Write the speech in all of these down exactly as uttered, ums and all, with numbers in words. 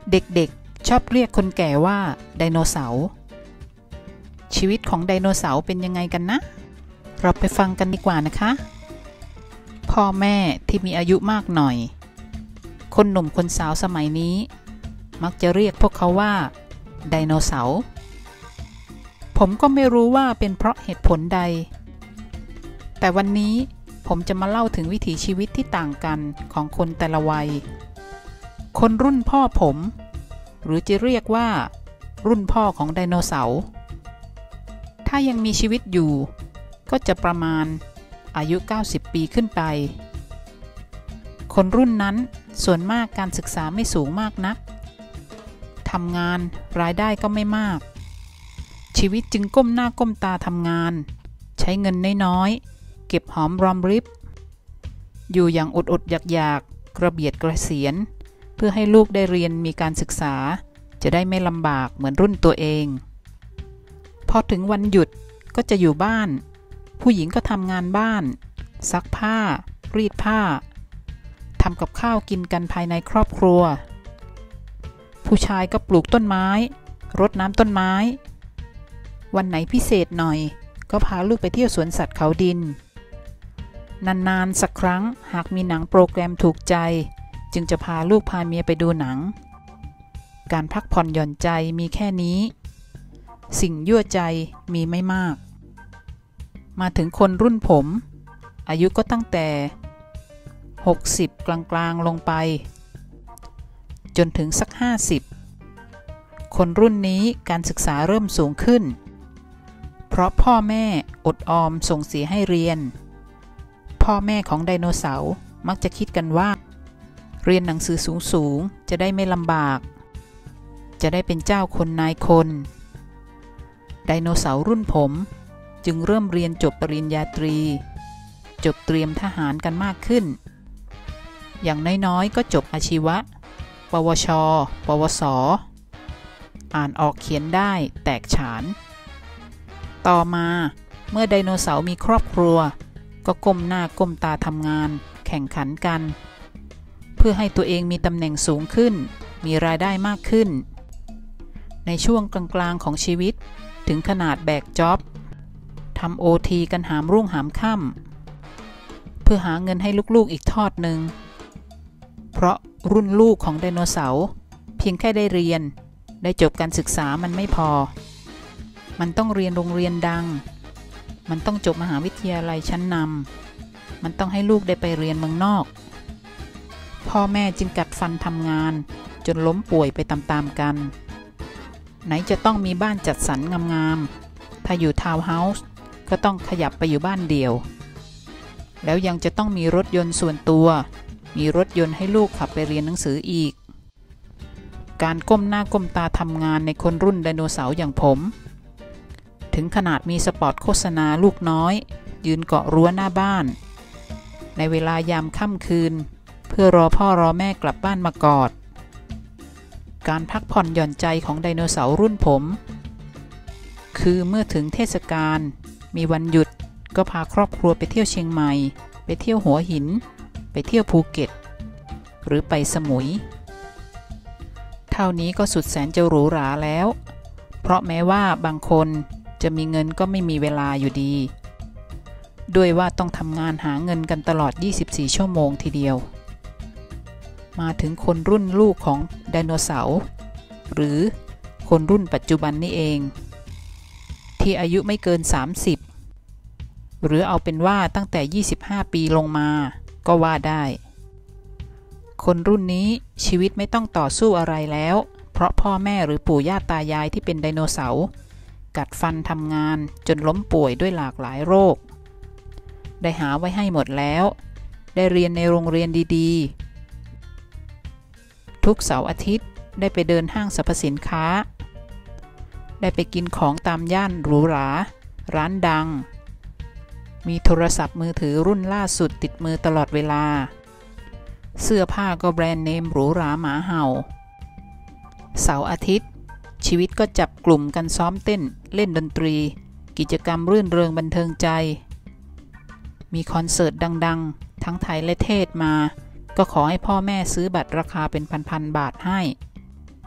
เด็กๆชอบเรียกคนแก่ว่าไดโนเสาร์ชีวิตของไดโนเสาร์เป็นยังไงกันนะเราไปฟังกันดีกว่านะคะพ่อแม่ที่มีอายุมากหน่อยคนหนุ่มคนสาวสมัยนี้มักจะเรียกพวกเขาว่าไดโนเสาร์ผมก็ไม่รู้ว่าเป็นเพราะเหตุผลใดแต่วันนี้ผมจะมาเล่าถึงวิถีชีวิตที่ต่างกันของคนแต่ละวัยคนรุ่นพ่อผมหรือจะเรียกว่ารุ่นพ่อของไดโนเสาร์ถ้ายังมีชีวิตอยู่ก็จะประมาณอายุเก้าสิบปีขึ้นไปคนรุ่นนั้นส่วนมากการศึกษาไม่สูงมากนักทำงานรายได้ก็ไม่มากชีวิตจึงก้มหน้าก้มตาทำงานใช้เงินน้อยๆเก็บหอมรอมริบอยู่อย่างอดๆอยากๆกระเบียดกระเสียนเพื่อให้ลูกได้เรียนมีการศึกษาจะได้ไม่ลำบากเหมือนรุ่นตัวเองพอถึงวันหยุดก็จะอยู่บ้านผู้หญิงก็ทำงานบ้านซักผ้ารีดผ้าทำกับข้าวกินกันภายในครอบครัวผู้ชายก็ปลูกต้นไม้รดน้ำต้นไม้วันไหนพิเศษหน่อยก็พาลูกไปเที่ยวสวนสัตว์เขาดินนานๆสักครั้งหากมีหนังโปรแกรมถูกใจจึงจะพาลูกพาเมียไปดูหนังการพักผ่อนหย่อนใจมีแค่นี้สิ่งยั่วใจมีไม่มากมาถึงคนรุ่นผมอายุก็ตั้งแต่หกสิบกลางๆลงไปจนถึงสักห้าสิบคนรุ่นนี้การศึกษาเริ่มสูงขึ้นเพราะพ่อแม่อดออมส่งเสียให้เรียนพ่อแม่ของไดโนเสาร์มักจะคิดกันว่าเรียนหนังสือสูงๆจะได้ไม่ลำบากจะได้เป็นเจ้าคนนายคนไดโนเสาร์รุ่นผมจึงเริ่มเรียนจบปริญญาตรีจบเตรียมทหารกันมากขึ้นอย่างน้อยๆก็จบอาชีวะปวชปวสอ่านออกเขียนได้แตกฉานต่อมาเมื่อไดโนเสาร์มีครอบครัวก็ก้มหน้าก้มตาทำงานแข่งขันกันเพื่อให้ตัวเองมีตำแหน่งสูงขึ้นมีรายได้มากขึ้นในช่วงกลางๆของชีวิตถึงขนาดแบกจ็อบทำโอทีกันหามรุ่งหามค่ำเพื่อหาเงินให้ลูกๆอีกทอดหนึ่งเพราะรุ่นลูกของไดโนเสาร์เพียงแค่ได้เรียนได้จบการศึกษามันไม่พอมันต้องเรียนโรงเรียนดังมันต้องจบมหาวิทยาลัยชั้นนำมันต้องให้ลูกได้ไปเรียนเมืองนอกพ่อแม่จึงกัดฟันทำงานจนล้มป่วยไปตามๆกันไหนจะต้องมีบ้านจัดสรรงามๆถ้าอยู่ทาวน์เฮาส์ก็ต้องขยับไปอยู่บ้านเดี่ยวแล้วยังจะต้องมีรถยนต์ส่วนตัวมีรถยนต์ให้ลูกขับไปเรียนหนังสืออีกการก้มหน้าก้มตาทำงานในคนรุ่นไดโนเสาร์อย่างผมถึงขนาดมีสปอตโฆษณาลูกน้อยยืนเกาะรั้วหน้าบ้านในเวลายามค่ำคืนเพื่อรอพ่อรอแม่กลับบ้านมากอดการพักผ่อนหย่อนใจของไดโนเสาร์รุ่นผมคือเมื่อถึงเทศกาลมีวันหยุดก็พาครอบครัวไปเที่ยวเชียงใหม่ไปเที่ยวหัวหินไปเที่ยวภูเก็ตหรือไปสมุยเท่านี้ก็สุดแสนจะหรูหราแล้วเพราะแม้ว่าบางคนจะมีเงินก็ไม่มีเวลาอยู่ดีด้วยว่าต้องทำงานหาเงินกันตลอดยี่สิบสี่ชั่วโมงทีเดียวมาถึงคนรุ่นลูกของไดโนเสาร์หรือคนรุ่นปัจจุบันนี่เองที่อายุไม่เกินสามสิบหรือเอาเป็นว่าตั้งแต่ยี่สิบห้าปีลงมาก็ว่าได้คนรุ่นนี้ชีวิตไม่ต้องต่อสู้อะไรแล้วเพราะพ่อแม่หรือปู่ย่าตายายที่เป็นไดโนเสาร์กัดฟันทำงานจนล้มป่วยด้วยหลากหลายโรคได้หาไว้ให้หมดแล้วได้เรียนในโรงเรียนดีๆทุกเสาร์อาทิตย์ได้ไปเดินห้างสรรพสินค้าได้ไปกินของตามย่านหรูหราร้านดังมีโทรศัพท์มือถือรุ่นล่าสุดติดมือตลอดเวลาเสื้อผ้าก็แบรนด์เนมหรูหราหมาเห่าเสาร์อาทิตย์ชีวิตก็จับกลุ่มกันซ้อมเต้นเล่นดนตรีกิจกรรมรื่นเริงบันเทิงใจมีคอนเสิร์ตดังๆทั้งไทยและเทศมาก็ขอให้พ่อแม่ซื้อบัตรราคาเป็นพันๆบาทให้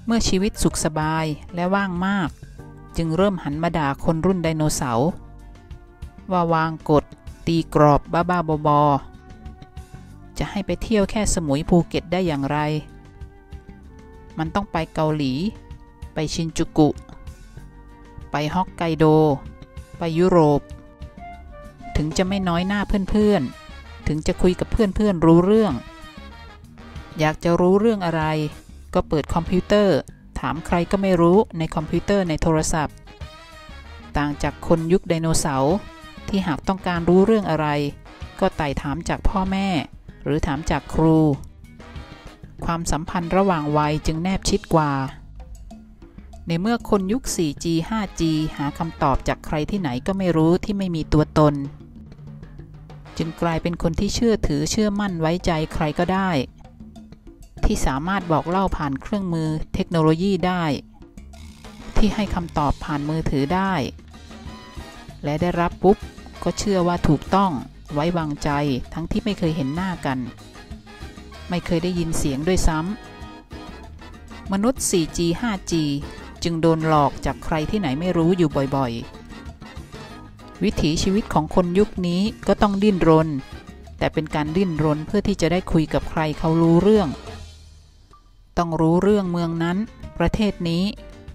เมื่อชีวิตสุขสบายและว่างมากจึงเริ่มหันมาด่าคนรุ่นไดโนเสาร์ว่าวางกฎตีกรอบบ้าๆบอๆจะให้ไปเที่ยวแค่สมุยภูเก็ตได้อย่างไรมันต้องไปเกาหลีไปชินจูกุไปฮอกไกโดไปยุโรปถึงจะไม่น้อยหน้าเพื่อนๆถึงจะคุยกับเพื่อนๆรู้เรื่องอยากจะรู้เรื่องอะไรก็เปิดคอมพิวเตอร์ถามใครก็ไม่รู้ในคอมพิวเตอร์ในโทรศัพท์ต่างจากคนยุคไดโนเสาร์ที่หากต้องการรู้เรื่องอะไรก็ไต่ถามจากพ่อแม่หรือถามจากครูความสัมพันธ์ระหว่างวัยจึงแนบชิดกว่าในเมื่อคนยุค โฟร์จี ไฟว์จี หาคำตอบจากใครที่ไหนก็ไม่รู้ที่ไม่มีตัวตนจึงกลายเป็นคนที่เชื่อถือเชื่อมั่นไว้ใจใครก็ได้ที่สามารถบอกเล่าผ่านเครื่องมือเทคโนโลยีได้ที่ให้คำตอบผ่านมือถือได้และได้รับปุ๊บก็เชื่อว่าถูกต้องไว้วางใจทั้งที่ไม่เคยเห็นหน้ากันไม่เคยได้ยินเสียงด้วยซ้ำมนุษย์ โฟร์จี ไฟว์จี จึงโดนหลอกจากใครที่ไหนไม่รู้อยู่บ่อยๆวิถีชีวิตของคนยุคนี้ก็ต้องดิ้นรนแต่เป็นการดิ้นรนเพื่อที่จะได้คุยกับใครเขารู้เรื่องต้องรู้เรื่องเมืองนั้นประเทศนี้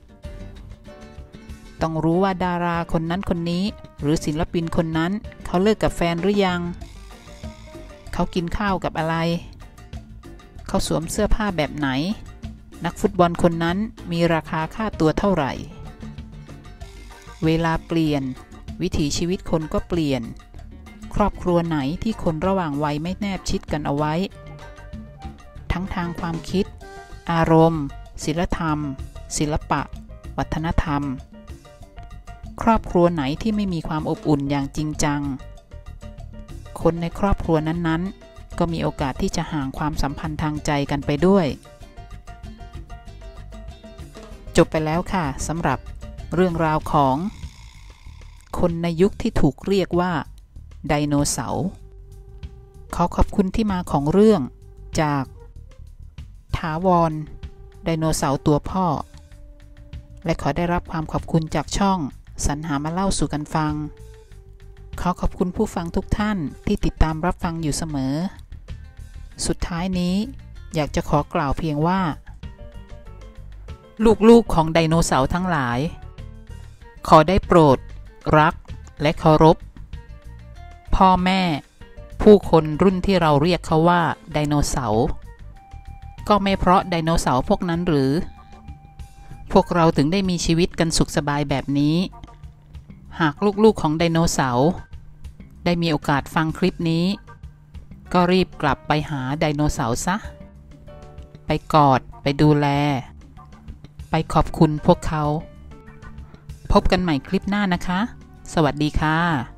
ต้องรู้ว่าดาราคนนั้นคนนี้หรือศิลปินคนนั้นเขาเลิกกับแฟนหรือยังเขากินข้าวกับอะไรเขาสวมเสื้อผ้าแบบไหนนักฟุตบอลคนนั้นมีราคาค่าตัวเท่าไหร่เวลาเปลี่ยนวิถีชีวิตคนก็เปลี่ยนครอบครัวไหนที่คนระหว่างวัยไม่แนบชิดกันเอาไว้ทั้งทางความคิดอารมณ์ศีลธรรมศิลปะวัฒนธรรมครอบครัวไหนที่ไม่มีความอบอุ่นอย่างจริงจังคนในครอบครัวนั้นๆก็มีโอกาสที่จะห่างความสัมพันธ์ทางใจกันไปด้วยจบไปแล้วค่ะสำหรับเรื่องราวของคนในยุคที่ถูกเรียกว่าไดโนเสาร์ขอขอบคุณที่มาของเรื่องจากถาวรไดโนเสาร์ตัวพ่อและขอได้รับความขอบคุณจากช่องสรรหามาเล่าสู่กันฟังขอขอบคุณผู้ฟังทุกท่านที่ติดตามรับฟังอยู่เสมอสุดท้ายนี้อยากจะขอกล่าวเพียงว่าลูกๆของไดโนเสาร์ทั้งหลายขอได้โปรดรักและเคารพพ่อแม่ผู้คนรุ่นที่เราเรียกเขาว่าไดโนเสาร์ก็ไม่เพราะไดโนเสาร์พวกนั้นหรือพวกเราถึงได้มีชีวิตกันสุขสบายแบบนี้หากลูกๆของไดโนเสาร์ได้มีโอกาสฟังคลิปนี้ก็รีบกลับไปหาไดโนเสาร์ซะไปกอดไปดูแลไปขอบคุณพวกเขาพบกันใหม่คลิปหน้านะคะสวัสดีค่ะ